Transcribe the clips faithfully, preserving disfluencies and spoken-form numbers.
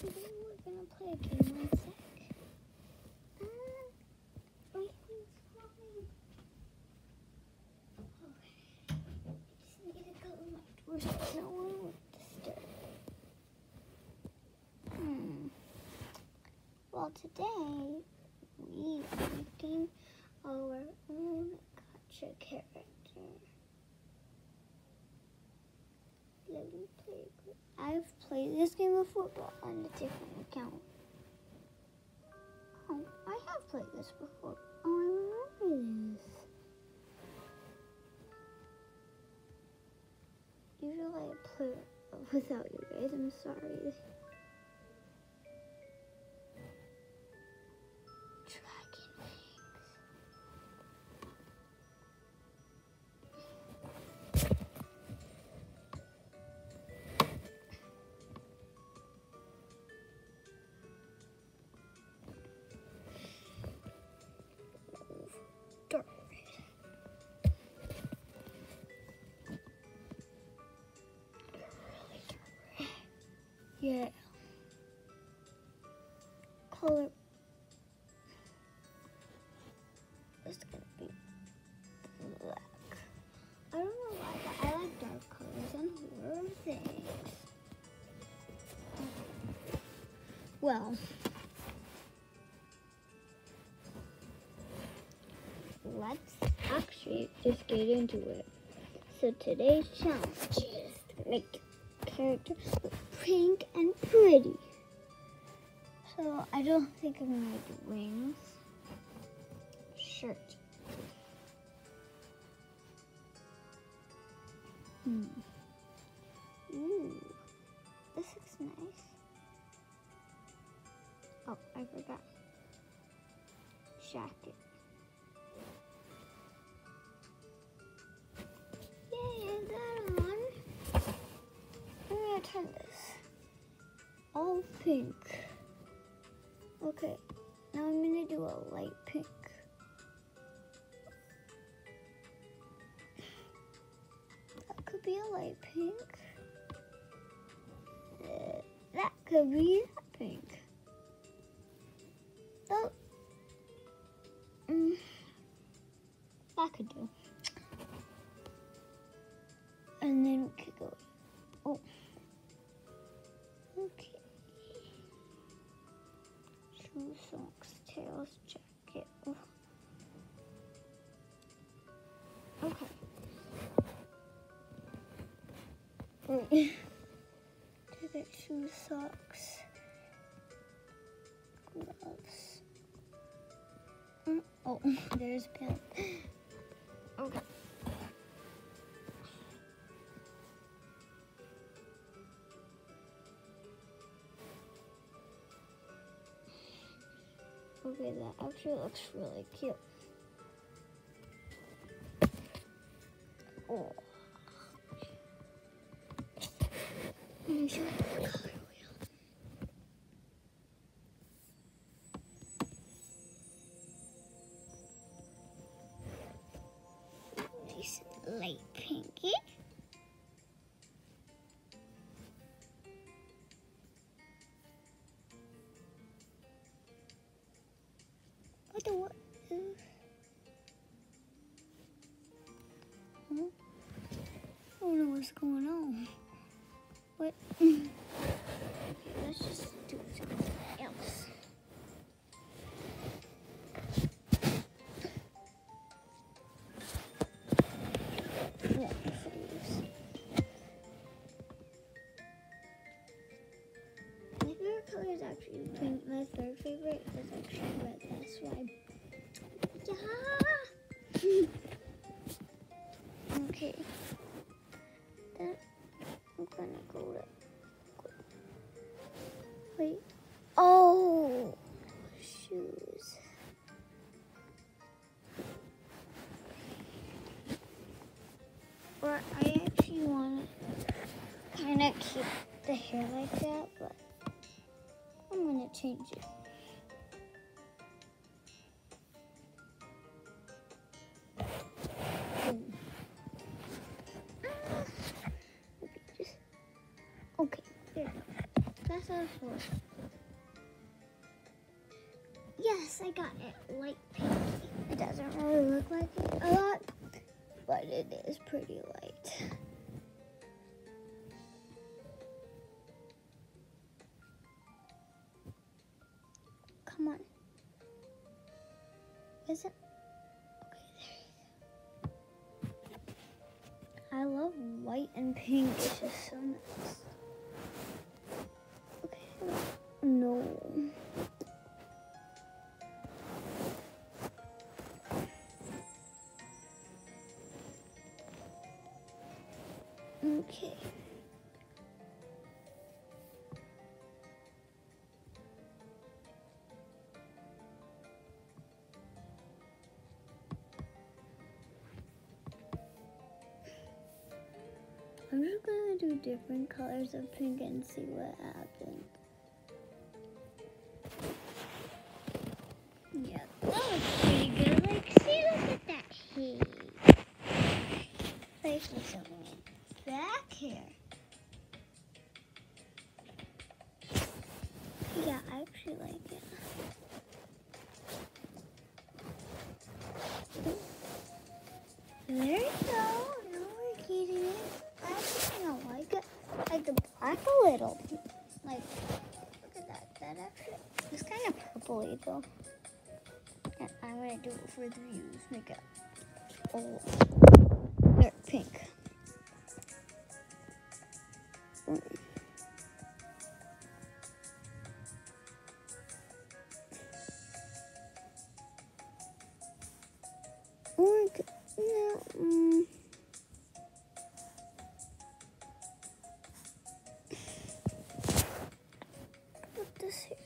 today we're gonna play a game one sec. Uh, my phone's calling. Okay. I just need to go to my door so no one will disturb. Hmm. Well, today we are making our own gotcha character. Let me play. I've played this game before, but on a different account. Oh, I have played this before. Oh, I remember this. Usually I play it without you guys. I'm sorry. Yeah. Color is gonna be black. I don't know why, but I like dark colors and horror things. Well, let's actually just get into it. So today's challenge is to make a character look pink and pretty. So I don't think I'm gonna do wings. Shirt. Hmm. Ooh, this looks nice. Oh, I forgot. Jacket. Yay, I got on. I'm gonna turn this all pink. Okay, now I'm gonna do a light pink. That could be a light pink. Uh, that could be that pink. Oh, mm, that could do. And then we could go. Oh, okay. Shoes, socks, tails, jacket. Oh. Okay. Jacket, shoes, socks, gloves. Mm, oh, there's pen. Okay. Okay, that actually looks really cute. Oh. Let me show you the color wheel. This light pinky. What the what? Uh, huh? I don't know what's going on. What? Okay, let's just do something else. Yeah, my favorite color is actually pink. My third favorite is actually red. That's why. Yeah. Okay. Then I'm gonna go to. Wait. Oh, shoes. Or I actually want to kind of keep the hair like that, but I'm gonna change it. Okay, there. That's all for. Yes, I got it light pink. It doesn't really look like it a lot, but it is pretty light. Come on. Is it? Okay, there you go. I love white and pink. It's just so nice. Okay. No. Okay. I'm just gonna do different colors of pink and see what happens. Yeah, that was pretty good. Like, see, look at that hair. Like, something back here. Yeah, I actually like it. There you go. Now we're getting it. I actually kind of like it. Like the black a little. Like, look at that. That actually, it's kind of purpley though. And I'm going to do it for the views. Make it all dark pink. Mm. Or, no, mm. Put this here.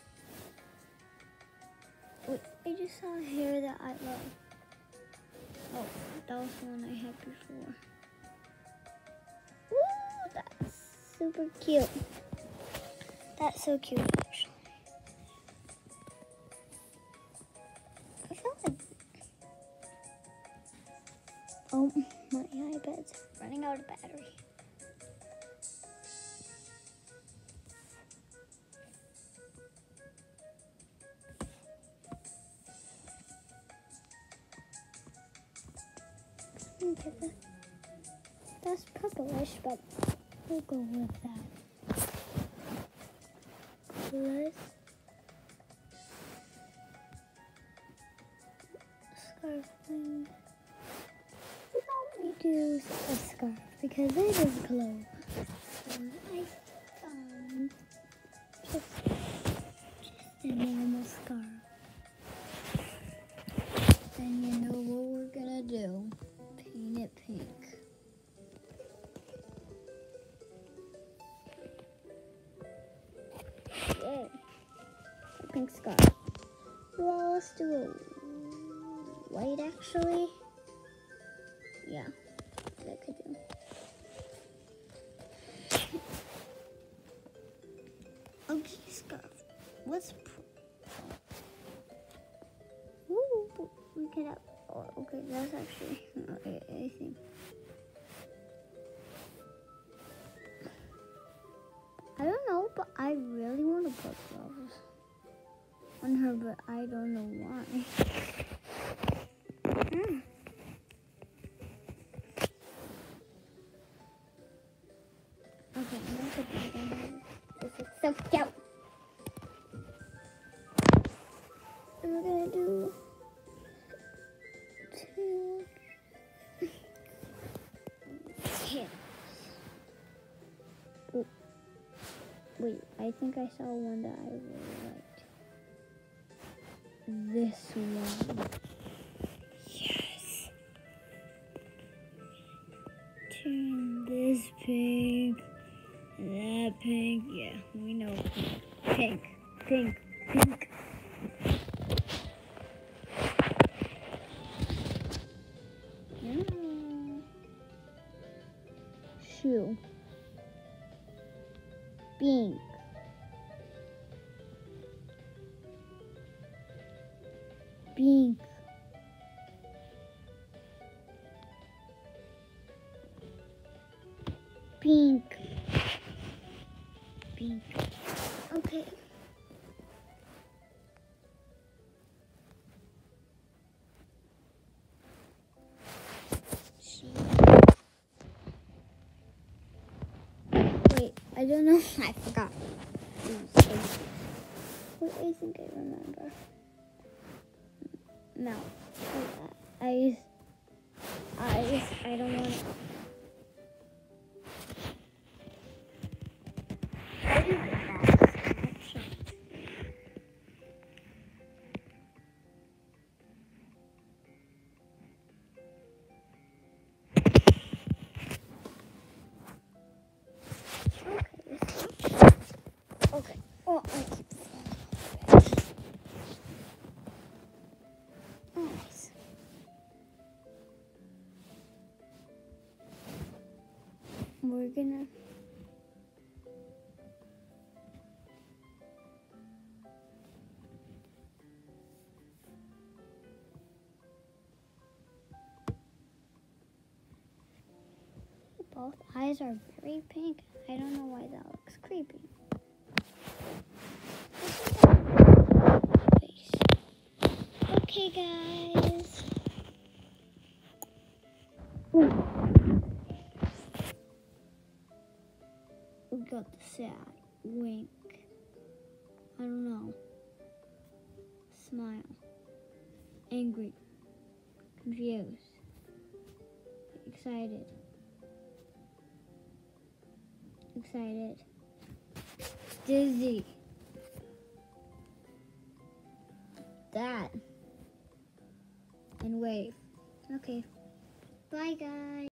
Wait, I just saw a hair that I love. Oh, that was the one I had before. Ooh, that's super cute. That's so cute, actually. I feel like... Oh, my iPad's running out of battery. Okay, that, that's purplish, but we'll go with that. Let's scarf thing. We do a scarf because it is glow. So I found just, just a normal scarf. And you know what we're gonna do? Paint it pink. Yay. A pink scarf. Well, let's do a white actually. Yeah, that could do. Okay, scarf. What's Ooh, we could have. Oh, okay, that's actually not anything. I don't know, but I really want to put gloves on her, but I don't know why. Mm. Okay, I'm gonna put these on her. This is so cute. And we're gonna do two tails. Oh, wait, I think I saw one that I really liked. This one. Yes. Turn this pink. That pink. Yeah, we know. Pink. Pink. Pink. Yeah. Shoe. Pink. Pink. Pink. Pink. Okay. don't know. I forgot. What I think I remember. No. I, I, I don't want to. Okay. Oh, I keep falling. Oh, nice. We're gonna. Both eyes are very pink. I don't know why that looks creepy. Okay, guys. Ooh. We got the sad wink. I don't know. Smile. Angry. Confused. Excited. Excited. Dizzy. That. And wave. Okay. Bye, guys.